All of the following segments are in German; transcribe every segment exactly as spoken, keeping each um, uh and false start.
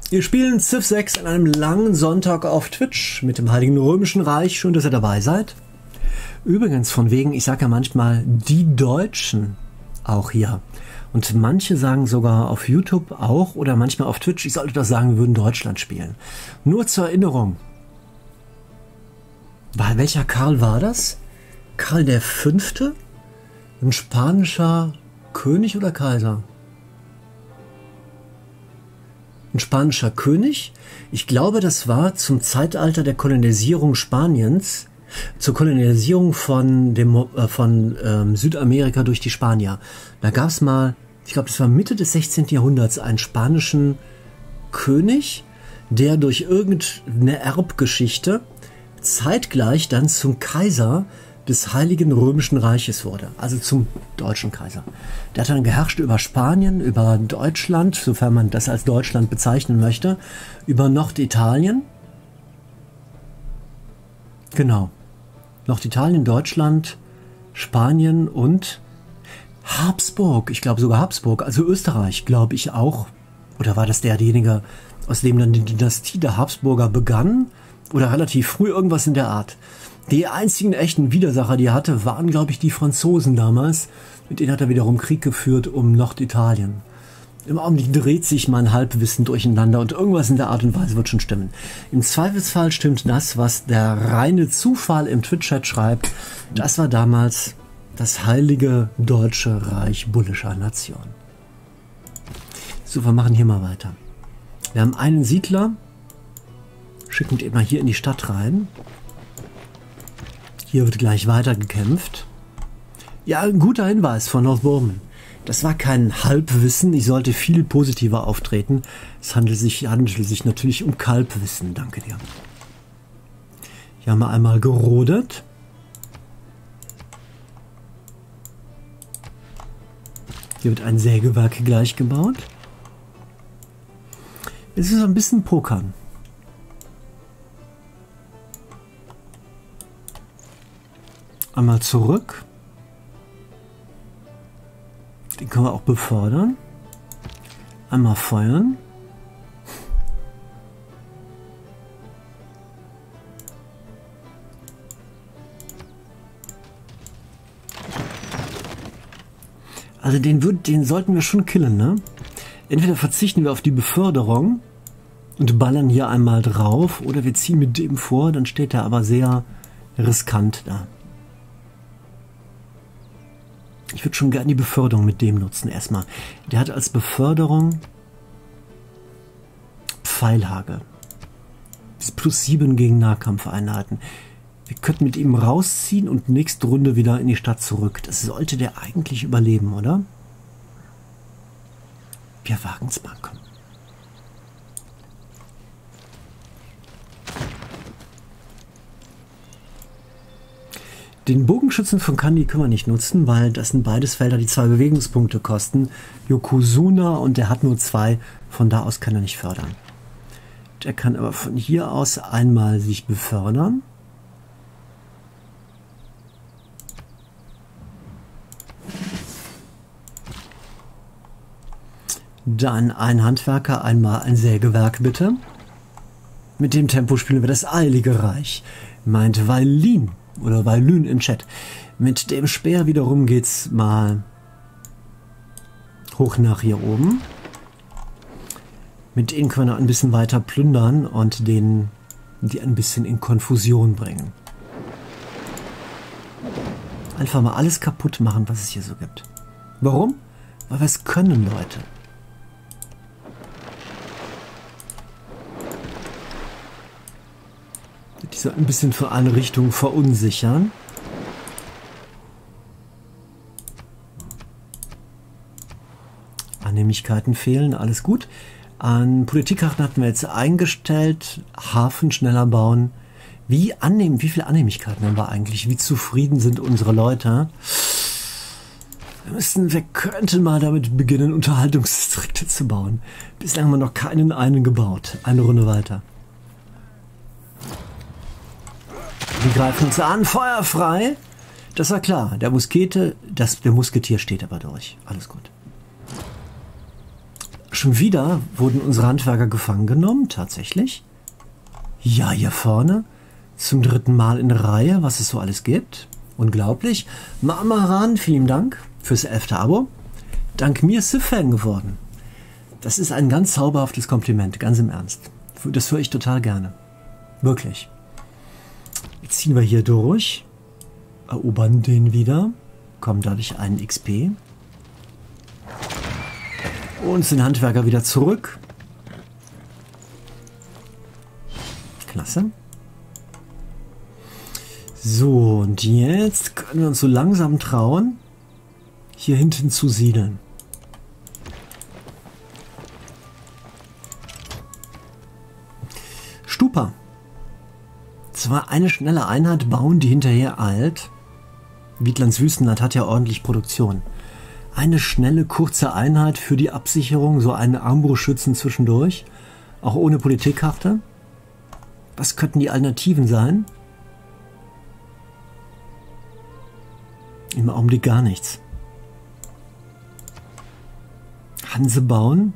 Wir spielen Civ sechs an einem langen Sonntag auf Twitch mit dem Heiligen Römischen Reich. Schön, dass ihr dabei seid. Übrigens von wegen, ich sage ja manchmal die Deutschen auch hier. Und manche sagen sogar auf YouTube auch oder manchmal auf Twitch, ich sollte doch sagen, wir würden Deutschland spielen. Nur zur Erinnerung. Bei welcher Karl war das? Karl der Fünfte? Ein spanischer König oder Kaiser? Ein spanischer König. Ich glaube, das war zum Zeitalter der Kolonisierung Spaniens, zur Kolonisierung von, dem, äh, von ähm, Südamerika durch die Spanier. Da gab es mal, ich glaube, das war Mitte des sechzehnten Jahrhunderts, einen spanischen König, der durch irgendeine Erbgeschichte zeitgleich dann zum Kaiser des Heiligen Römischen Reiches wurde, also zum deutschen Kaiser. Der hat dann geherrscht über Spanien, über Deutschland, sofern man das als Deutschland bezeichnen möchte, über Norditalien. Genau. Norditalien, Deutschland, Spanien und Habsburg. Ich glaube sogar Habsburg, also Österreich, glaube ich auch. Oder war das derjenige, aus dem dann die Dynastie der Habsburger begann? Oder relativ früh, irgendwas in der Art. Die einzigen echten Widersacher, die er hatte, waren, glaube ich, die Franzosen damals. Mit denen hat er wiederum Krieg geführt um Norditalien. Im Augenblick dreht sich mein Halbwissen durcheinander und irgendwas in der Art und Weise wird schon stimmen. Im Zweifelsfall stimmt das, was der reine Zufall im Twitch-Chat schreibt. Das war damals das heilige Deutsche Reich bullischer Nation. So, wir machen hier mal weiter. Wir haben einen Siedler. Schicken den mal hier in die Stadt rein. Hier wird gleich weiter gekämpft. Ja, ein guter Hinweis von Northbowman. Das war kein Halbwissen, ich sollte viel positiver auftreten. Es handelt sich, handelt sich natürlich um Kalbwissen, danke dir. Hier haben wir einmal gerodet. Hier wird ein Sägewerk gleich gebaut. Es ist ein bisschen Pokern. Einmal zurück. Den können wir auch befördern. Einmal feuern. Also den, würd, den sollten wir schon killen, ne? Entweder verzichten wir auf die Beförderung und ballern hier einmal drauf oder wir ziehen mit dem vor, dann steht er aber sehr riskant da. Ich würde schon gerne die Beförderung mit dem nutzen erstmal. Der hat als Beförderung Pfeilhagel. Bis plus sieben gegen Nahkampfeinheiten. Wir könnten mit ihm rausziehen und nächste Runde wieder in die Stadt zurück. Das sollte der eigentlich überleben, oder? Wir wagen es mal, komm. Den Bogenschützen von Kandy können wir nicht nutzen, weil das sind beides Felder, die zwei Bewegungspunkte kosten. Yokozuna und der hat nur zwei, von da aus kann er nicht fördern. Der kann aber von hier aus einmal sich befördern. Dann ein Handwerker, einmal ein Sägewerk bitte. Mit dem Tempo spielen wir das Eilige Reich, meint Weilin. Oder Weilün im Chat. Mit dem Speer wiederum geht's mal hoch nach hier oben. Mit denen können wir noch ein bisschen weiter plündern und den, die ein bisschen in Konfusion bringen. Einfach mal alles kaputt machen, was es hier so gibt. Warum? Weil wir es können, Leute. Die so ein bisschen für eine Richtung verunsichern. Annehmlichkeiten fehlen, alles gut. An Politikkarten hatten wir jetzt eingestellt. Hafen schneller bauen. Wie annehmen, wie viele Annehmlichkeiten haben wir eigentlich? Wie zufrieden sind unsere Leute? Wir müssen, wir könnten mal damit beginnen, Unterhaltungsdistrikte zu bauen. Bislang haben wir noch keinen einen gebaut. Eine Runde weiter. Die greifen uns an, Feuer frei. Das war klar. Der Muskete, das, der Musketier steht aber durch. Alles gut. schon wieder wurden unsere Handwerker gefangen genommen, tatsächlich. Ja, hier vorne. Zum dritten Mal in der Reihe, was es so alles gibt. Unglaublich. Mamaran, vielen Dank fürs elfte Abo. Dank mir ist sie Fan geworden. Das ist ein ganz zauberhaftes Kompliment, ganz im Ernst. Das höre ich total gerne. Wirklich. Jetzt ziehen wir hier durch. Erobern den wieder. Kommen dadurch einen X P. Und sind Handwerker wieder zurück. Klasse. So, und jetzt können wir uns so langsam trauen, hier hinten zu siedeln. Stupa. Zwar eine schnelle Einheit bauen, die hinterher eilt. Wiedlands Wüstenland hat ja ordentlich Produktion. Eine schnelle, kurze Einheit für die Absicherung, so einen Armbrustschützen zwischendurch, auch ohne Politikkarte. Was könnten die Alternativen sein? Im Augenblick gar nichts. Hanse bauen.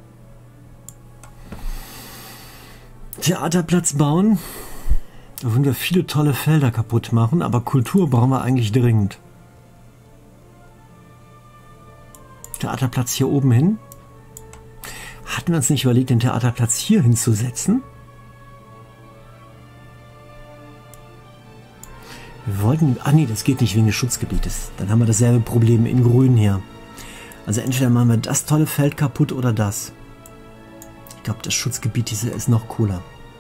Theaterplatz bauen. Da würden wir viele tolle Felder kaputt machen, aber Kultur brauchen wir eigentlich dringend. Theaterplatz hier oben hin. Hatten wir uns nicht überlegt, den Theaterplatz hier hinzusetzen? Wir wollten... Ah nee, das geht nicht wegen des Schutzgebietes. Dann haben wir dasselbe Problem in Grün hier. Also entweder machen wir das tolle Feld kaputt oder das. Ich glaube, das Schutzgebiet hier ist noch cooler.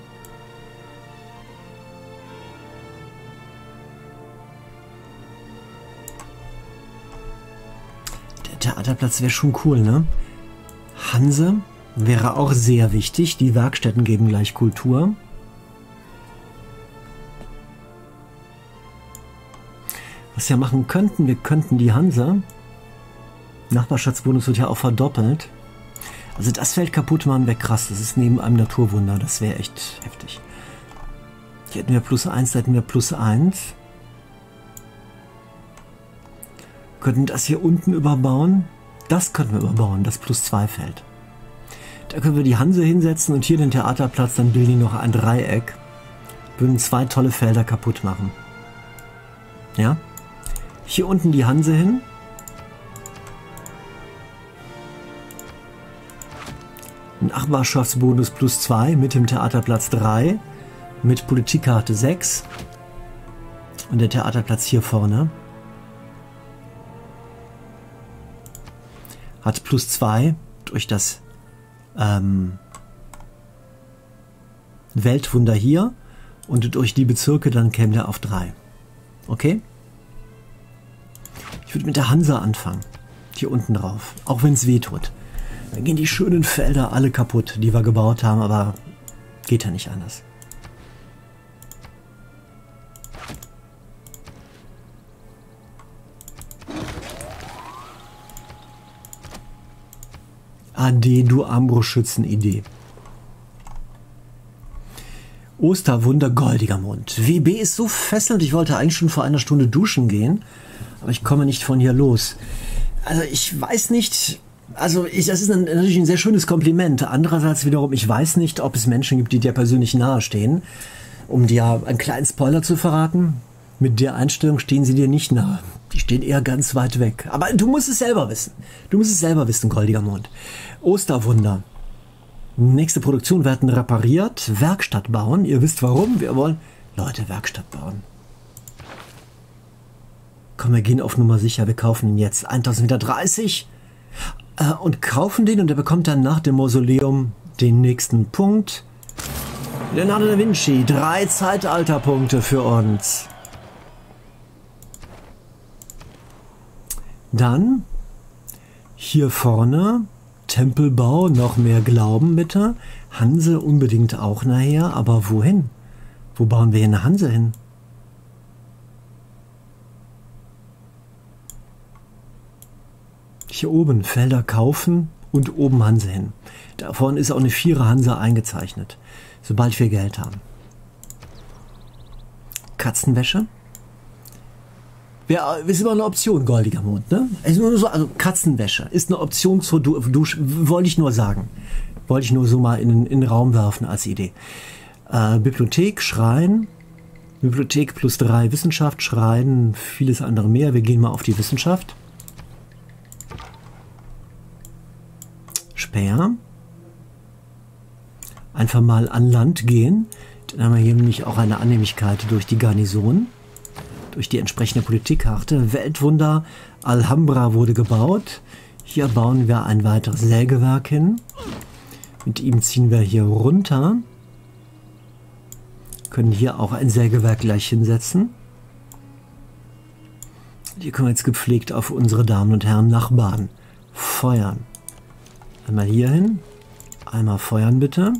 Der Theaterplatz wäre schon cool, ne? Hanse wäre auch sehr wichtig. Die Werkstätten geben gleich Kultur. Was wir machen könnten, wir könnten die Hanse, Nachbarschaftsbonus wird ja auch verdoppelt. Also das Feld kaputt machen wäre krass, das ist neben einem Naturwunder, das wäre echt heftig. Hier hätten wir plus eins, da hätten wir plus eins. Könnten das hier unten überbauen, das könnten wir überbauen, das plus zwei Feld. Da können wir die Hanse hinsetzen und hier den Theaterplatz, dann bilden die noch ein Dreieck. Würden zwei tolle Felder kaputt machen. Ja? Hier unten die Hanse hin. Ein Nachbarschaftsbonus plus zwei mit dem Theaterplatz drei. Mit Politikkarte sechs. Und der Theaterplatz hier vorne hat plus zwei durch das ähm, Weltwunder hier. Und durch die Bezirke dann käme der auf drei. Okay? Ich würde mit der Hanse anfangen. Hier unten drauf. Auch wenn es weh tut. Dann gehen die schönen Felder alle kaputt, die wir gebaut haben, aber geht ja nicht anders. Ade, du Armbrustschützen-Idee. Osterwunder, goldiger Mond. W B ist so fesselnd, ich wollte eigentlich schon vor einer Stunde duschen gehen, aber ich komme nicht von hier los. Also ich weiß nicht, also ich, das ist ein, natürlich ein sehr schönes Kompliment. Andererseits wiederum, ich weiß nicht, ob es Menschen gibt, die dir persönlich nahestehen. Um dir einen kleinen Spoiler zu verraten, mit der Einstellung stehen sie dir nicht nahe. Die stehen eher ganz weit weg. Aber du musst es selber wissen. Du musst es selber wissen, goldiger Mond. Osterwunder. Nächste Produktion werden repariert. Werkstatt bauen. Ihr wisst warum. Wir wollen... Leute, Werkstatt bauen. Komm, wir gehen auf Nummer sicher. Wir kaufen ihn jetzt. eintausenddreißig. Äh, und kaufen den und er bekommt dann nach dem Mausoleum den nächsten Punkt. Leonardo da Vinci. Drei Zeitalterpunkte für uns. Dann hier vorne Tempelbau, noch mehr Glauben bitte. Hanse unbedingt auch nachher, aber wohin? Wo bauen wir hier eine Hanse hin? Hier oben Felder kaufen und oben Hanse hin. Da vorne ist auch eine Vierer Hanse eingezeichnet, sobald wir Geld haben. Katzenwäsche. Wär, ist immer eine Option, goldiger Mond, ne? Ist nur so, also Katzenwäsche ist eine Option zur du Dusche, wollte ich nur sagen. Wollte ich nur so mal in, in den Raum werfen als Idee. Äh, Bibliothek, Schrein. Bibliothek plus drei, Wissenschaft, Schrein, vieles andere mehr. Wir gehen mal auf die Wissenschaft. Speer. Einfach mal an Land gehen. Dann haben wir hier nämlich auch eine Annehmlichkeit durch die Garnison. Durch die entsprechende Politikkarte. Weltwunder, Alhambra wurde gebaut. Hier bauen wir ein weiteres Sägewerk hin. Mit ihm ziehen wir hier runter. Können hier auch ein Sägewerk gleich hinsetzen. Hier können wir jetzt gepflegt auf unsere Damen und Herren Nachbarn feuern. Einmal hier hin. Einmal feuern bitte.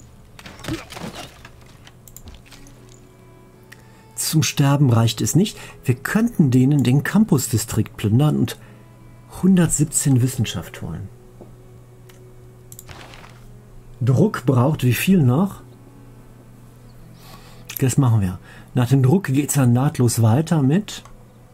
Zum Sterben reicht es nicht. Wir könnten denen den Campus-Distrikt plündern und hundertsiebzehn Wissenschaft holen. Druck braucht wie viel noch? Das machen wir. Nach dem Druck geht es dann nahtlos weiter mit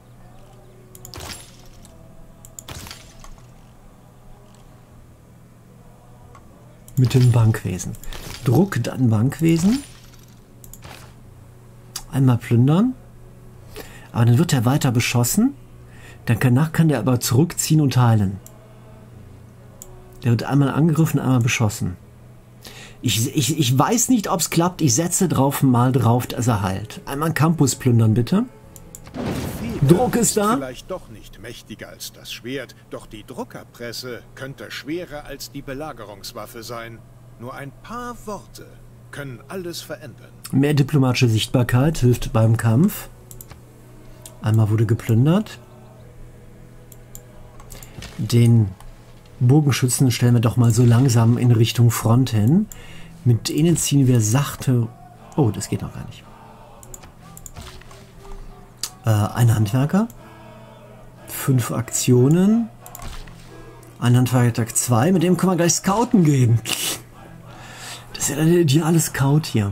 mit dem Bankwesen. Druck, dann Bankwesen. Einmal plündern. Aber dann wird er weiter beschossen. Danach kann der aber zurückziehen und heilen. Der wird einmal angegriffen, einmal beschossen. Ich, ich, ich weiß nicht, ob es klappt. Ich setze drauf mal drauf, dass er heilt. Einmal Campus plündern, bitte. Druck ist da. Vielleicht doch nicht mächtiger als das Schwert, doch die Druckerpresse könnte schwerer als die Belagerungswaffe sein. Nur ein paar Worte können alles verändern. Mehr diplomatische Sichtbarkeit hilft beim Kampf. Einmal wurde geplündert. Den Bogenschützen stellen wir doch mal so langsam in Richtung Front hin. Mit denen ziehen wir sachte... Oh, das geht noch gar nicht. Äh, ein Handwerker. Fünf Aktionen. Ein Handwerker Tag zwei. Mit dem können wir gleich scouten gehen. Das ist ja der ideale Scout hier.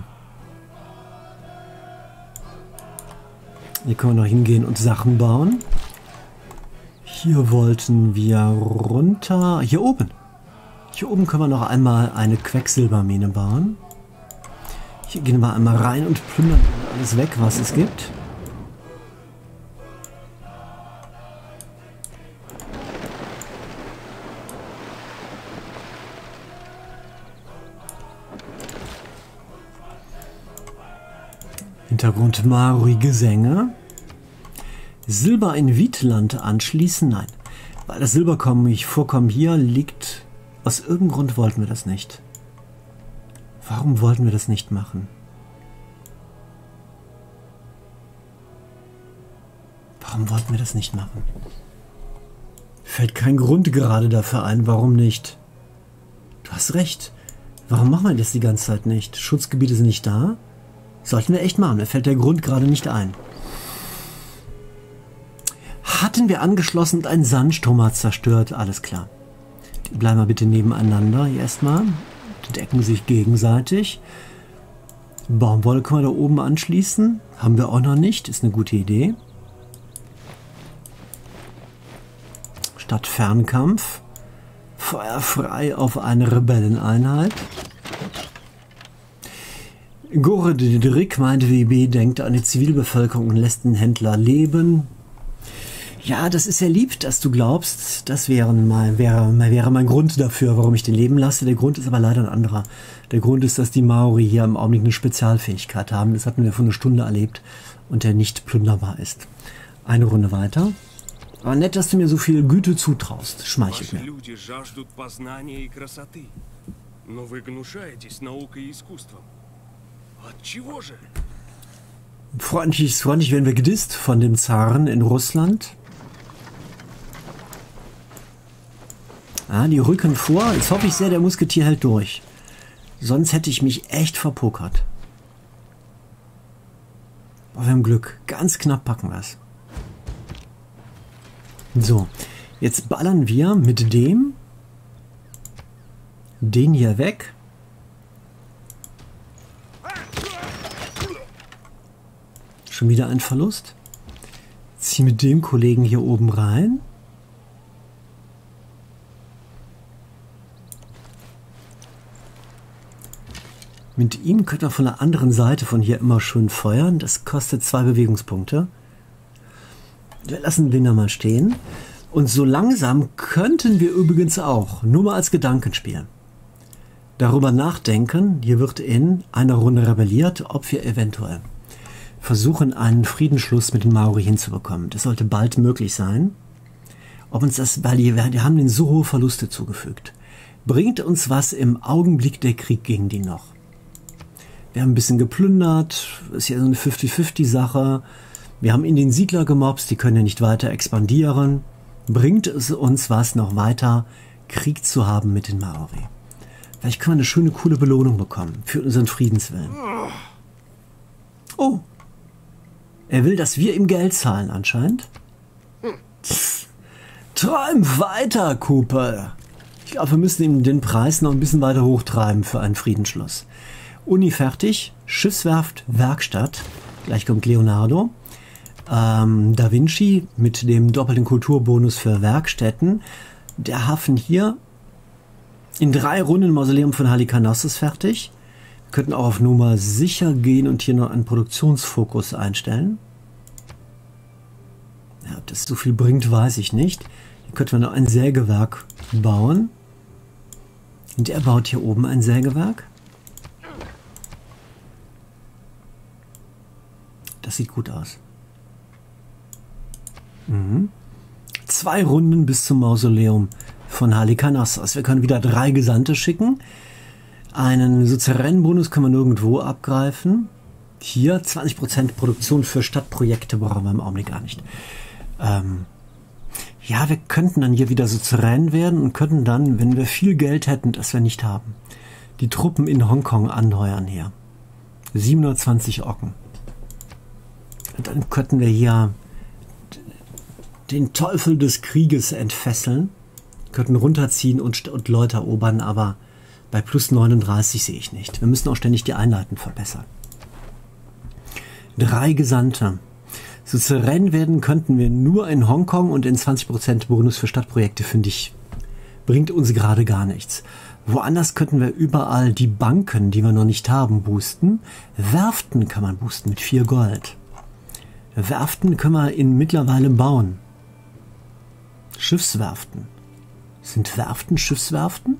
Hier können wir noch hingehen und Sachen bauen. Hier wollten wir runter. Hier oben. Hier oben können wir noch einmal eine Quecksilbermine bauen. Hier gehen wir einmal rein und plündern alles weg, was es gibt. Hintergrund Maori-Gesänge. Silber in Wietland anschließen? Nein. Weil das Silbervorkommen hier liegt... Aus irgendeinem Grund wollten wir das nicht. Warum wollten wir das nicht machen? Warum wollten wir das nicht machen? Fällt kein Grund gerade dafür ein, warum nicht. Du hast recht. Warum machen wir das die ganze Zeit nicht? Schutzgebiete sind nicht da. Sollten wir echt machen. Mir fällt der Grund gerade nicht ein. Hatten wir angeschlossen und ein Sandsturm hat zerstört. Alles klar. Die bleiben wir bitte nebeneinander hier erstmal. Die decken sich gegenseitig. Baumwolle können wir da oben anschließen. Haben wir auch noch nicht. Ist eine gute Idee. Statt Fernkampf. Feuer frei auf eine Rebelleneinheit. Gore Didrik meinte, W B denkt an die Zivilbevölkerung und lässt den Händler leben. Ja, das ist ja lieb, dass du glaubst. Das wäre mein, wäre, wäre mein Grund dafür, warum ich den leben lasse. Der Grund ist aber leider ein anderer. Der Grund ist, dass die Maori hier im Augenblick eine Spezialfähigkeit haben. Das hatten wir vor einer Stunde erlebt und der nicht plünderbar ist. Eine Runde weiter. Aber nett, dass du mir so viel Güte zutraust. Schmeichelt mir. Freundlich, freundlich werden wir gedisst von dem Zaren in Russland. Ah, die rücken vor. Jetzt hoffe ich sehr, der Musketier hält durch. Sonst hätte ich mich echt verpokert. Aber wir haben Glück. Ganz knapp packen wir es. So, jetzt ballern wir mit dem den hier weg. Schon wieder ein Verlust. Zieh mit dem Kollegen hier oben rein. Mit ihm könnte man von der anderen Seite von hier immer schön feuern. Das kostet zwei Bewegungspunkte. Wir lassen den da mal stehen. Und so langsam könnten wir übrigens auch, nur mal als Gedankenspiel, darüber nachdenken, hier wird in einer Runde rebelliert, ob wir eventuell versuchen, einen Friedensschluss mit den Maori hinzubekommen. Das sollte bald möglich sein. Ob uns das, weil die, die haben denen so hohe Verluste zugefügt. Bringt uns was im Augenblick der Krieg gegen die noch? Wir haben ein bisschen geplündert, ist ja so eine fünfzig fünfzig Sache. Wir haben in den Siedler gemobst, die können ja nicht weiter expandieren. Bringt es uns was, noch weiter Krieg zu haben mit den Maori? Vielleicht können wir eine schöne, coole Belohnung bekommen für unseren Friedenswillen. Oh, er will, dass wir ihm Geld zahlen anscheinend. Pff, träum weiter, Cooper. Ich glaube, wir müssen ihm den Preis noch ein bisschen weiter hochtreiben für einen Friedensschluss. Uni fertig, Schiffswerft, Werkstatt. Gleich kommt Leonardo. Ähm, Da Vinci mit dem doppelten Kulturbonus für Werkstätten. Der Hafen hier in drei Runden Mausoleum von Halikarnassus fertig. Wir könnten auch auf Nummer sicher gehen und hier noch einen Produktionsfokus einstellen. Ja, ob das so viel bringt, weiß ich nicht. Hier könnten wir noch ein Sägewerk bauen. Und er baut hier oben ein Sägewerk. Das sieht gut aus. Mhm. Zwei Runden bis zum Mausoleum von Halikarnassus. Wir können wieder drei Gesandte schicken. Einen Suzeränenbonus können wir nirgendwo abgreifen. Hier zwanzig Prozent Produktion für Stadtprojekte brauchen wir im Augenblick gar nicht. Ähm, ja, wir könnten dann hier wieder Suzerän werden und könnten dann, wenn wir viel Geld hätten, das wir nicht haben, die Truppen in Hongkong anheuern hier. siebenhundertzwanzig Ocken. Und dann könnten wir hier den Teufel des Krieges entfesseln, könnten runterziehen und, und Leute erobern, aber bei plus neununddreißig sehe ich nicht. Wir müssen auch ständig die Einheiten verbessern. Drei Gesandte. Suzerän werden könnten wir nur in Hongkong und in zwanzig Prozent Bonus für Stadtprojekte, finde ich, bringt uns gerade gar nichts. Woanders könnten wir überall die Banken, die wir noch nicht haben, boosten. Werften kann man boosten mit vier Gold. Werften können wir in mittlerweile bauen. Schiffswerften. Sind Werften Schiffswerften?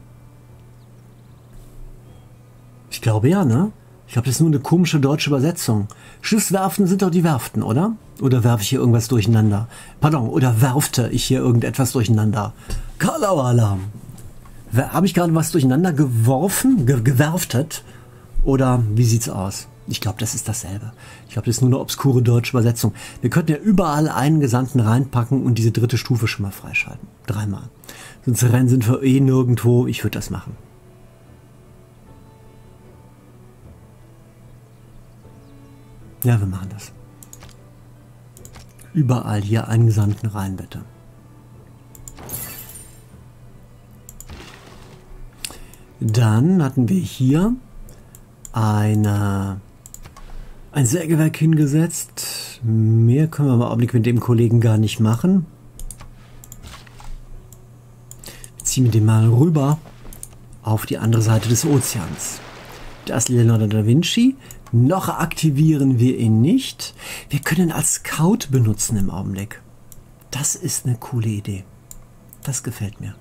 Ich glaube ja, ne? Ich glaube, das ist nur eine komische deutsche Übersetzung. Schiffswerften sind doch die Werften, oder? Oder werfe ich hier irgendwas durcheinander? Pardon, oder werfte ich hier irgendetwas durcheinander? Kalaualarm. Habe ich gerade was durcheinander geworfen? Ge gewerftet? Oder wie sieht's aus? Ich glaube, das ist dasselbe. Ich glaube, das ist nur eine obskure deutsche Übersetzung. Wir könnten ja überall einen Gesandten reinpacken und diese dritte Stufe schon mal freischalten. Dreimal. Sonst rennen sind wir eh nirgendwo. Ich würde das machen. Ja, wir machen das. Überall hier einen Gesandten rein, bitte. Dann hatten wir hier eine, ein Sägewerk hingesetzt. Mehr können wir im Augenblick mit dem Kollegen gar nicht machen. Wir ziehen den mal rüber auf die andere Seite des Ozeans. Das ist Leonardo da Vinci. Noch aktivieren wir ihn nicht. Wir können ihn als Scout benutzen im Augenblick. Das ist eine coole Idee. Das gefällt mir.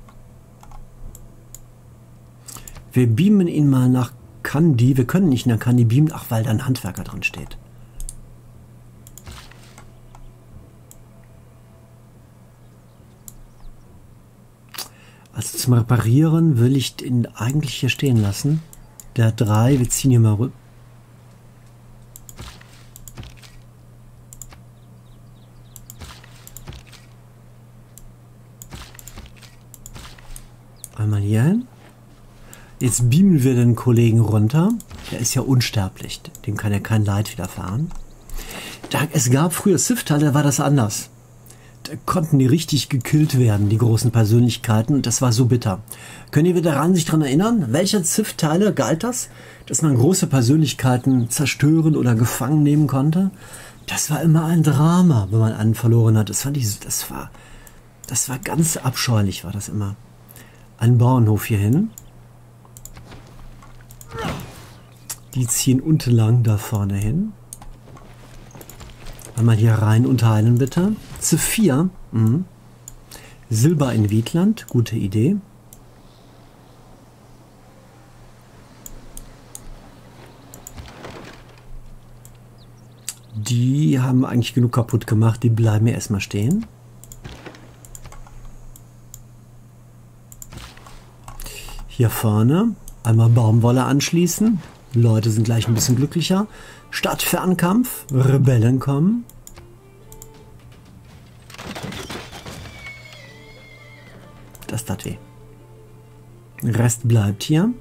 Wir beamen ihn mal nach Kandy. Wir können nicht nach Kandy beamen, ach, weil da ein Handwerker drin steht. Also zum Reparieren will ich den eigentlich hier stehen lassen. Der drei, wir ziehen hier mal rüber. Einmal hier hin. Jetzt beamen wir den Kollegen runter. Der ist ja unsterblich. Dem kann ja kein Leid widerfahren. Da, es gab früher Sith-Teile, da war das anders. Da konnten die richtig gekillt werden, die großen Persönlichkeiten. Und das war so bitter. Können ihr wieder daran sich daran erinnern? Welche Sith-Teile galt das? Dass man große Persönlichkeiten zerstören oder gefangen nehmen konnte? Das war immer ein Drama, wenn man einen verloren hat. Das fand ich, das war, das war ganz abscheulich, war das immer. Ein Bauernhof hier hin. Die ziehen unten lang da vorne hin. Einmal hier rein unterteilen bitte. Zu vier. Mhm. Silber in Wiedland, gute Idee. Die haben eigentlich genug kaputt gemacht, die bleiben hier erstmal stehen. Hier vorne einmal Baumwolle anschließen. Leute sind gleich ein bisschen glücklicher. Stadtfernkampf, Rebellen kommen. Das tat weh. Rest bleibt hier.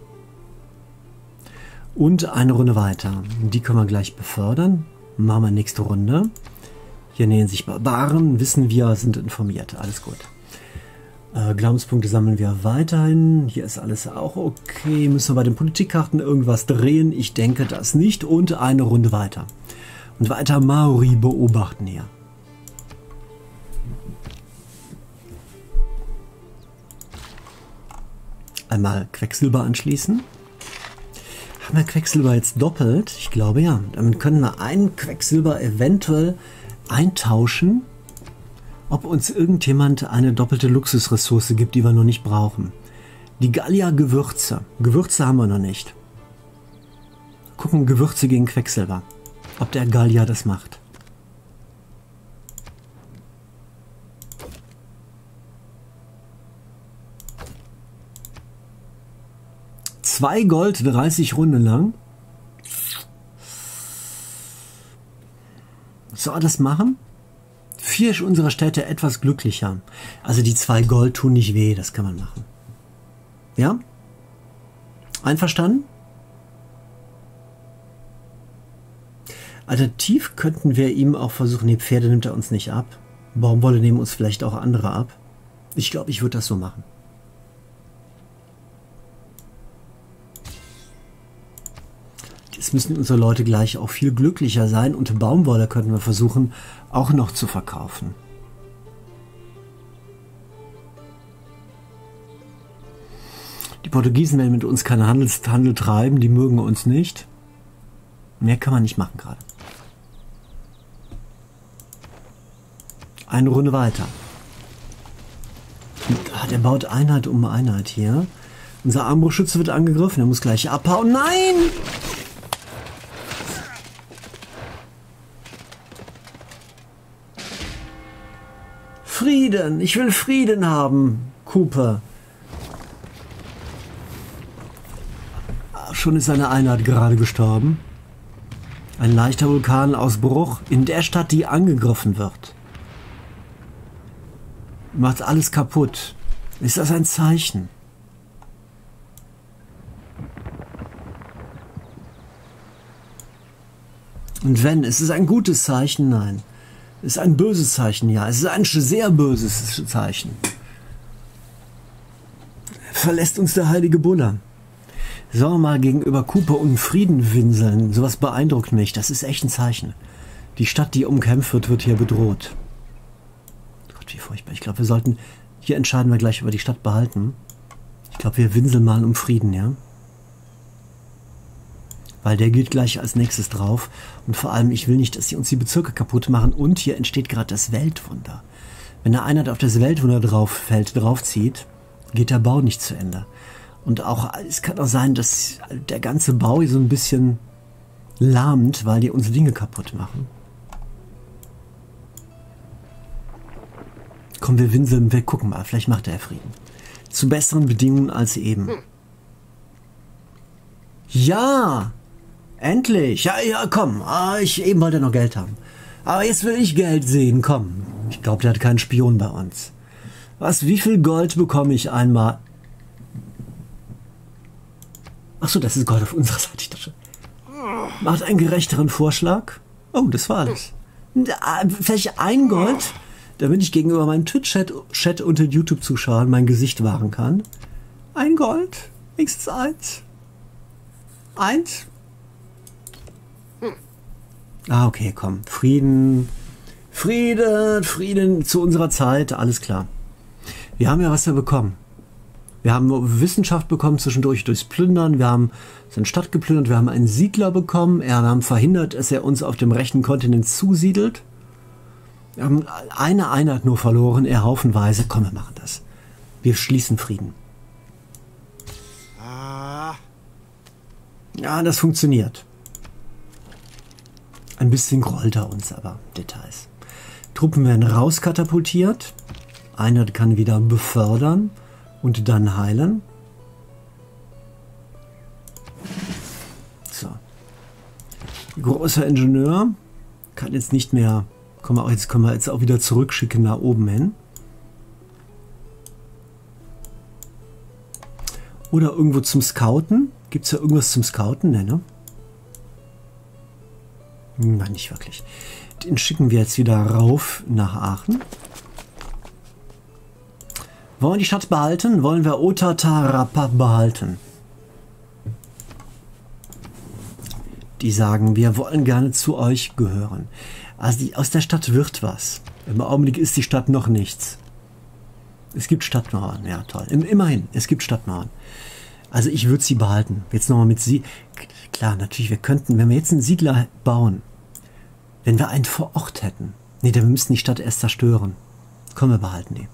Und eine Runde weiter. Die können wir gleich befördern. Machen wir nächste Runde. Hier nähern sich Barbaren, wissen wir, sind informiert. Alles gut. Äh, Glaubenspunkte sammeln wir weiterhin. Hier ist alles auch okay. Müssen wir bei den Politikkarten irgendwas drehen? Ich denke das nicht. Und eine Runde weiter. Und weiter Maori beobachten hier. Einmal Quecksilber anschließen. Haben wir Quecksilber jetzt doppelt? Ich glaube ja. Damit können wir einen Quecksilber eventuell eintauschen, ob uns irgendjemand eine doppelte Luxusressource gibt, die wir noch nicht brauchen. Die Gallia-Gewürze. Gewürze haben wir noch nicht. Gucken, Gewürze gegen Quecksilber. Ob der Gallia das macht. Zwei Gold, dreißig Runden lang. Soll er das machen? Vier unserer Städte etwas glücklicher. Also die zwei Gold tun nicht weh, das kann man machen. Ja? Einverstanden? Alternativ könnten wir ihm auch versuchen, die Pferde nimmt er uns nicht ab. Baumwolle nehmen uns vielleicht auch andere ab. Ich glaube, ich würde das so machen. Jetzt müssen unsere Leute gleich auch viel glücklicher sein und Baumwolle könnten wir versuchen auch noch zu verkaufen. Die Portugiesen werden mit uns keinen Handels Handel treiben, die mögen uns nicht. Mehr kann man nicht machen gerade. Eine Runde weiter. Ah, der baut Einheit um Einheit hier. Unser Armbrustschütze wird angegriffen, er muss gleich abhauen. Nein! Frieden! Ich will Frieden haben, Cooper. Schon ist seine Einheit gerade gestorben. Ein leichter Vulkanausbruch in der Stadt, die angegriffen wird. Macht alles kaputt. Ist das ein Zeichen? Und wenn, ist es ein gutes Zeichen? Nein. Es ist ein böses Zeichen, ja. Es ist ein sehr böses Zeichen. Verlässt uns der heilige Bulle. Sollen wir mal gegenüber Cooper und Frieden winseln? Sowas beeindruckt mich. Das ist echt ein Zeichen. Die Stadt, die umkämpft wird, wird hier bedroht. Gott, wie furchtbar. Ich glaube, wir sollten... Hier entscheiden wir gleich über die Stadt behalten. Ich glaube, wir winseln mal um Frieden, ja? Weil der geht gleich als nächstes drauf. Und vor allem, ich will nicht, dass sie uns die Bezirke kaputt machen. Und hier entsteht gerade das Weltwunder. Wenn der Einheit auf das Weltwunder drauf fällt, draufzieht, geht der Bau nicht zu Ende. Und auch, es kann auch sein, dass der ganze Bau hier so ein bisschen lahmt, weil die unsere Dinge kaputt machen. Komm, wir winseln, wir gucken mal, vielleicht macht er Frieden. Zu besseren Bedingungen als eben. Ja! Endlich! Ja, ja, komm. Ah, ich eben wollte noch Geld haben. Aber jetzt will ich Geld sehen, komm. Ich glaube, der hat keinen Spion bei uns. Was, wie viel Gold bekomme ich einmal? Achso, das ist Gold auf unserer Seite. Ich dachte, macht einen gerechteren Vorschlag. Oh, das war alles. Vielleicht ein Gold, damit ich gegenüber meinem Twitch-Chat Chat und den YouTube-Zuschauern mein Gesicht wahren kann. Ein Gold. Wenigstens eins. Eins. Ah, okay, komm. Frieden. Frieden, Frieden zu unserer Zeit, alles klar. Wir haben ja was da bekommen. Wir haben Wissenschaft bekommen zwischendurch durchs Plündern. Wir haben seine Stadt geplündert. Wir haben einen Siedler bekommen. Wir haben verhindert, dass er uns auf dem rechten Kontinent zusiedelt. Wir haben eine Einheit nur verloren, er haufenweise. Komm, wir machen das. Wir schließen Frieden. Ah. Ja, das funktioniert. Ein bisschen grollt er uns, aber Details. Truppen werden rauskatapultiert. Einer kann wieder befördern und dann heilen. So. Großer Ingenieur kann jetzt nicht mehr. Komm mal, jetzt können wir jetzt auch wieder zurückschicken nach oben hin. Oder irgendwo zum Scouten. Gibt es ja irgendwas zum Scouten? Ne, ne? Nein, nicht wirklich. Den schicken wir jetzt wieder rauf nach Aachen. Wollen wir die Stadt behalten? Wollen wir Otatarapa behalten? Die sagen, wir wollen gerne zu euch gehören. Also die, aus der Stadt wird was. Im Augenblick ist die Stadt noch nichts. Es gibt Stadtmauern, ja toll. Immerhin, es gibt Stadtmauern. Also ich würde sie behalten. Jetzt nochmal mit sie. Klar, natürlich, wir könnten, wenn wir jetzt einen Siedler bauen, wenn wir einen vor Ort hätten. Nee, wir müssten die Stadt erst zerstören. Komm, wir behalten die.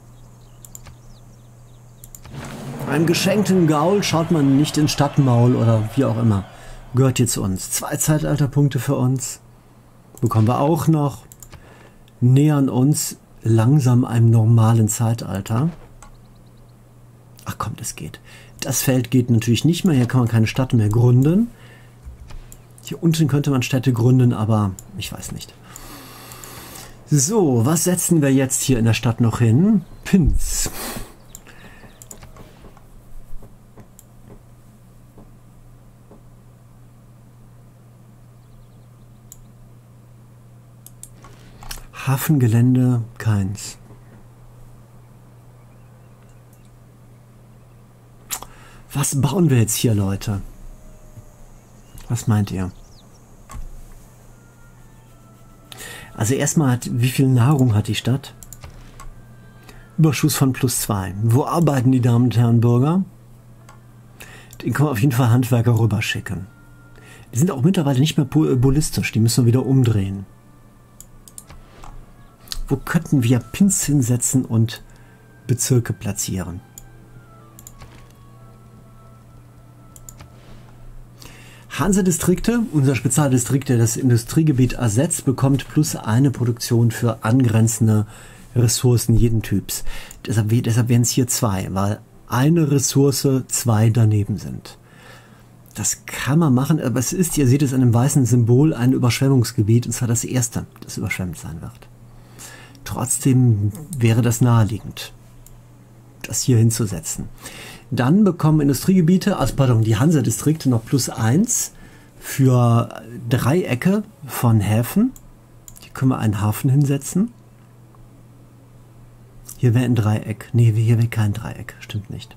Einem geschenkten Gaul schaut man nicht ins Stadtmaul oder wie auch immer. Gehört hier zu uns. Zwei Zeitalterpunkte für uns. Bekommen wir auch noch. Nähern uns langsam einem normalen Zeitalter. Ach komm, das geht. Das Feld geht natürlich nicht mehr. Hier kann man keine Stadt mehr gründen. Hier unten könnte man Städte gründen, aber ich weiß nicht. So, was setzen wir jetzt hier in der Stadt noch hin? Pins. Hafengelände, keins. Was bauen wir jetzt hier, Leute? Was meint ihr? Also erstmal, hat, wie viel Nahrung hat die Stadt? Überschuss von plus zwei. Wo arbeiten die Damen und Herren Bürger? Den können wir auf jeden Fall Handwerker rüberschicken. Die sind auch mittlerweile nicht mehr ballistisch, die müssen wir wieder umdrehen. Wo könnten wir Pins hinsetzen und Bezirke platzieren? Hanse-Distrikte, unser Spezialdistrikt, der das Industriegebiet ersetzt, bekommt plus eine Produktion für angrenzende Ressourcen jeden Typs. Deshalb, deshalb wären es hier zwei, weil eine Ressource zwei daneben sind. Das kann man machen, aber es ist, ihr seht es an dem weißen Symbol, ein Überschwemmungsgebiet, und zwar das erste, das überschwemmt sein wird. Trotzdem wäre das naheliegend, das hier hinzusetzen. Dann bekommen Industriegebiete, also pardon, die Hansa-Distrikte noch plus eins für Dreiecke von Häfen. Hier können wir einen Hafen hinsetzen. Hier wäre ein Dreieck. Nee, hier wäre kein Dreieck. Stimmt nicht.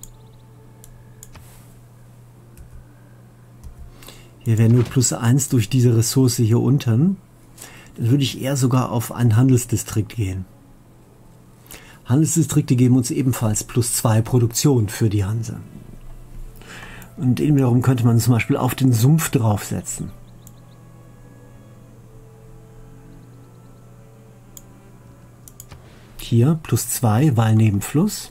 Hier wäre nur plus eins durch diese Ressource hier unten. Dann würde ich eher sogar auf einen Handelsdistrikt gehen. Handelsdistrikte geben uns ebenfalls plus zwei Produktion für die Hanse. Und den wiederum könnte man zum Beispiel auf den Sumpf draufsetzen. Hier plus zwei, weil neben Fluss.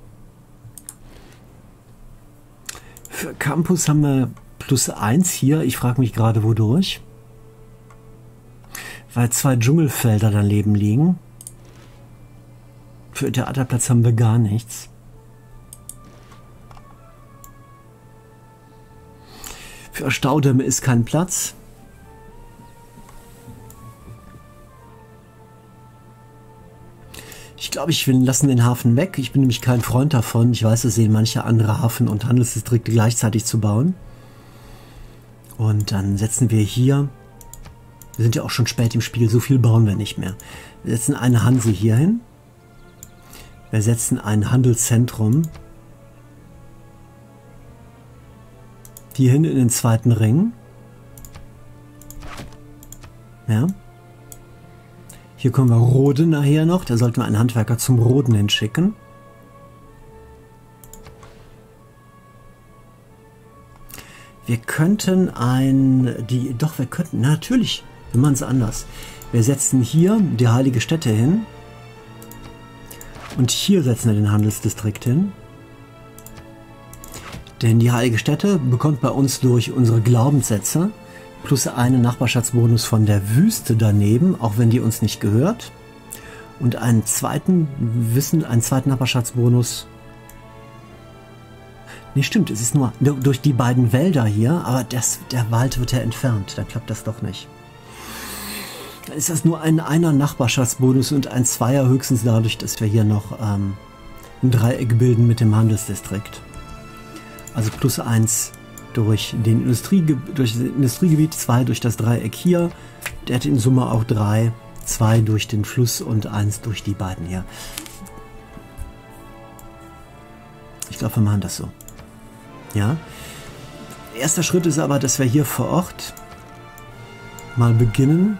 Für Campus haben wir plus eins hier. Ich frage mich gerade, wodurch. Weil zwei Dschungelfelder daneben liegen. Für Theaterplatz haben wir gar nichts. Für Staudämme ist kein Platz. Ich glaube, ich will lassen den Hafen weg. Ich bin nämlich kein Freund davon. Ich weiß, es sehen manche andere Hafen- und Handelsdistrikte gleichzeitig zu bauen. Und dann setzen wir hier. Wir sind ja auch schon spät im Spiel. So viel bauen wir nicht mehr. Wir setzen eine Hanse hier hin. Wir setzen ein Handelszentrum hier hin in den zweiten Ring. Ja. Hier können wir roden nachher noch. Da sollten wir einen Handwerker zum Roden hinschicken. Wir könnten ein... die Doch, wir könnten... Na, natürlich. Wir machen es anders. Wir setzen hier die heilige Stätte hin. Und hier setzen wir den Handelsdistrikt hin. Denn die heilige Stätte bekommt bei uns durch unsere Glaubenssätze plus einen Nachbarschaftsbonus von der Wüste daneben, auch wenn die uns nicht gehört. Und einen zweiten Wissen, einen zweiten Nachbarschaftsbonus. Nee, stimmt, es ist nur durch die beiden Wälder hier, aber das, der Wald wird ja entfernt, da klappt das doch nicht. Dann ist das nur ein einer Nachbarschaftsbonus und ein Zweier höchstens dadurch, dass wir hier noch ähm, ein Dreieck bilden mit dem Handelsdistrikt. Also plus eins durch, den Industriege durch das Industriegebiet, zwei durch das Dreieck hier. Der hat in Summe auch drei, zwei durch den Fluss und eins durch die beiden hier. Ich glaube, wir machen das so. Ja. Erster Schritt ist aber, dass wir hier vor Ort mal beginnen.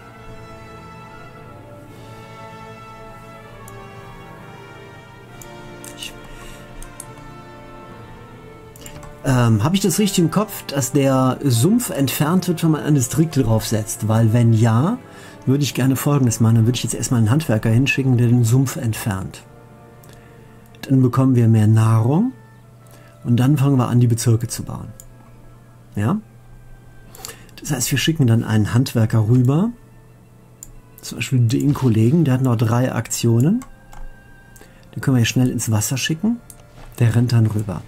Ähm, habe ich das richtig im Kopf, dass der Sumpf entfernt wird, wenn man ein Distrikt draufsetzt? Weil wenn ja, würde ich gerne Folgendes machen. Dann würde ich jetzt erstmal einen Handwerker hinschicken, der den Sumpf entfernt. Dann bekommen wir mehr Nahrung und dann fangen wir an, die Bezirke zu bauen. Ja? Das heißt, wir schicken dann einen Handwerker rüber. Zum Beispiel den Kollegen, der hat noch drei Aktionen. Den können wir hier schnell ins Wasser schicken. Der rennt dann rüber.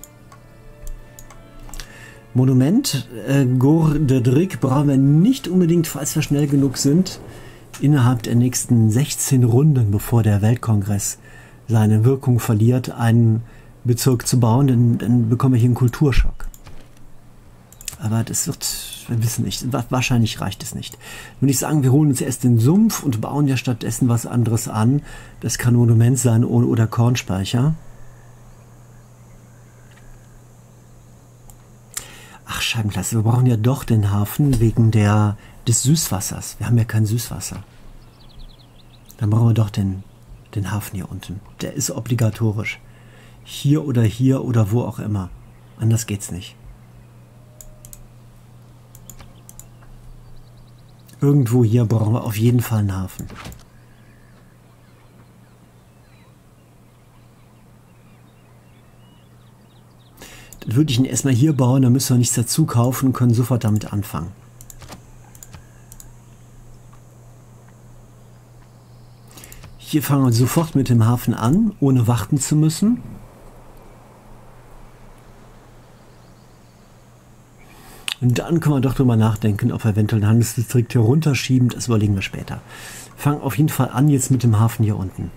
Monument äh, Gordedrik brauchen wir nicht unbedingt, falls wir schnell genug sind, innerhalb der nächsten sechzehn Runden, bevor der Weltkongress seine Wirkung verliert, einen Bezirk zu bauen, denn dann bekommen wir hier einen Kulturschock. Aber das wird, wir wissen nicht, wahrscheinlich reicht es nicht. Würde ich sagen, wir holen uns erst den Sumpf und bauen ja stattdessen was anderes an. Das kann Monument sein oder Kornspeicher. Ach, Scheibenklasse, wir brauchen ja doch den Hafen wegen der, des Süßwassers. Wir haben ja kein Süßwasser. Dann brauchen wir doch den, den Hafen hier unten. Der ist obligatorisch. Hier oder hier oder wo auch immer. Anders geht's nicht. Irgendwo hier brauchen wir auf jeden Fall einen Hafen. Dann würde ich ihn erstmal hier bauen, dann müssen wir nichts dazu kaufen und können sofort damit anfangen. Hier fangen wir sofort mit dem Hafen an, ohne warten zu müssen. Und dann können wir doch drüber nachdenken, ob wir eventuell einen Handelsdistrikt hier runterschieben. Das überlegen wir später. Fangen auf jeden Fall an jetzt mit dem Hafen hier unten.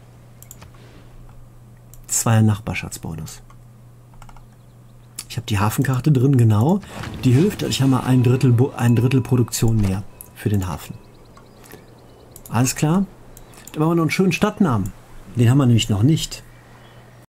Zweier Nachbarschaftsbonus. Ich habe die Hafenkarte drin, genau. Die hilft, ich habe mal ein Drittel, ein Drittel Produktion mehr für den Hafen. Alles klar? Dann machen wir noch einen schönen Stadtnamen. Den haben wir nämlich noch nicht.